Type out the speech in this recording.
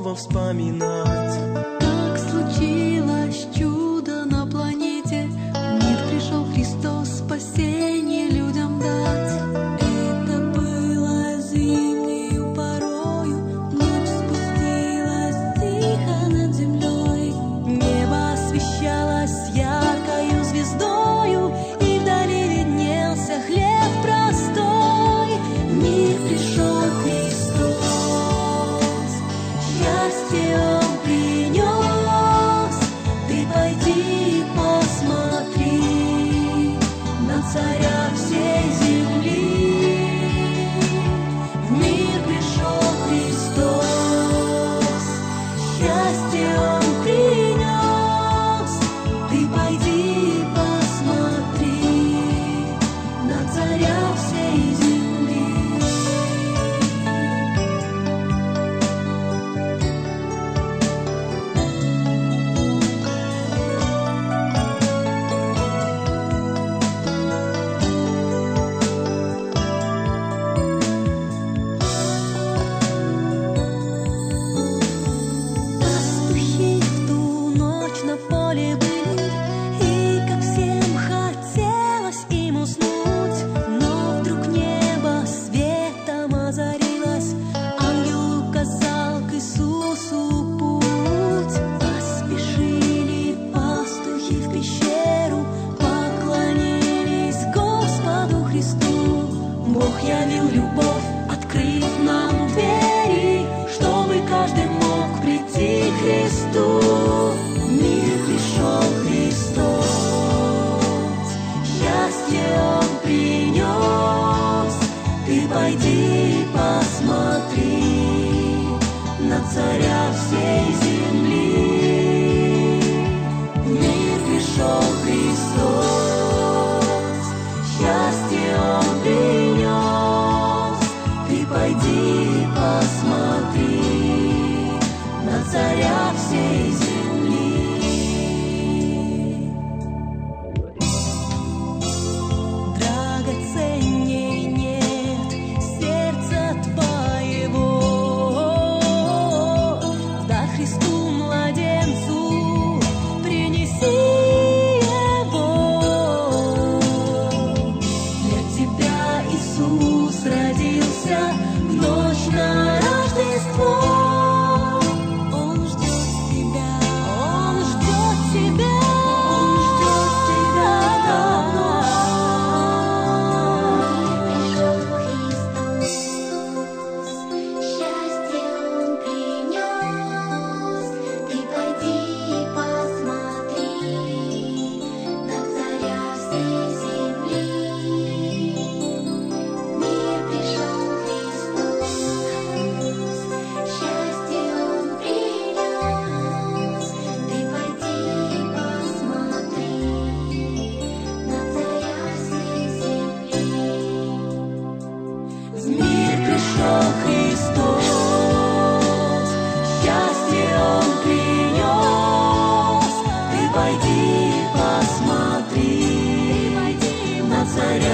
снова вспоминать. Так случилось чудо на планете, в мир пришел Христос, спасение людям дать. Это было зимнею порою, ночь спустилась тихо над землей. Небо освещалось яркою звездою, и вдали виднелся хлеб простой. В мир пришел Христос, счастье Он принес. Ты пойди посмотри на царя всей земли. В мир пришел Христос, счастье Он принес. Ты пойди посмотри на царя всей земли. Пастухи в ту ночь на поле были, и как всем хотелось им уснуть, но вдруг небо светом озарилось, ангел указал к Иисусу путь. Поспешили пастухи в пещеру, поклонились Господу Христу. Бог явил любовь, открыв нам двери, чтобы каждый мог прийти к Христу. В мир пришел Христос, счастье Он принес. Ты пойди посмотри на царя всей земли. В мир пришел Христос, счастье Он принес. Ты пойди посмотри на царя всей земли. Драгоценней нет сердца твоего, дай Христу младенцу принеси его. Для тебя Иисус родился в ночь на Рождество. Он ждет тебя, Он ждет тебя, Он ждет тебя давно. Пришел Христос, счастье Он принес. Ты пойди посмотри на царя всей земли. В мир пришел Христос, счастье Он принес. Ты пойди посмотри на царя всей земли. В мир пришел Христос, счастье Он принес. Ты пойди посмотри на царя